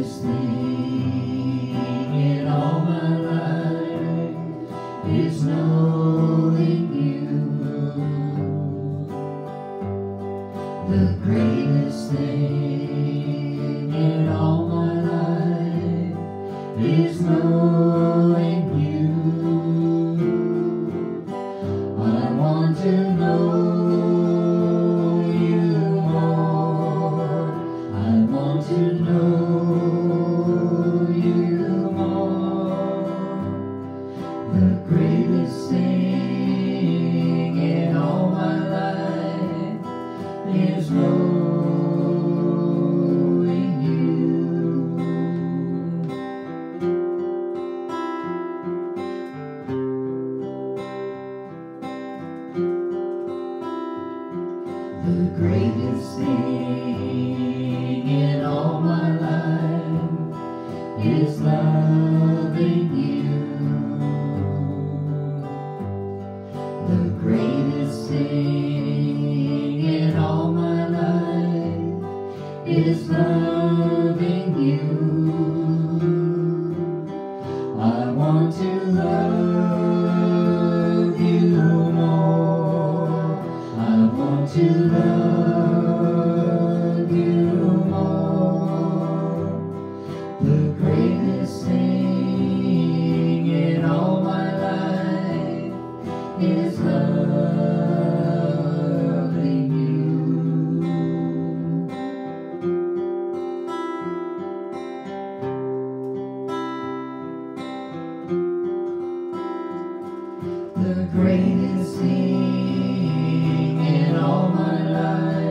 greatest thing in all my life is knowing you. The greatest thing in all my life is knowing you. I want to know you more. I want to know you more. The greatest thing in all my life is knowing you. The greatest thing in all my life is loving you. The greatest thing in all my life is loving you. I want to love you more. I want to love you more. The greatest thing in all my life is loving you. The greatest thing in all my life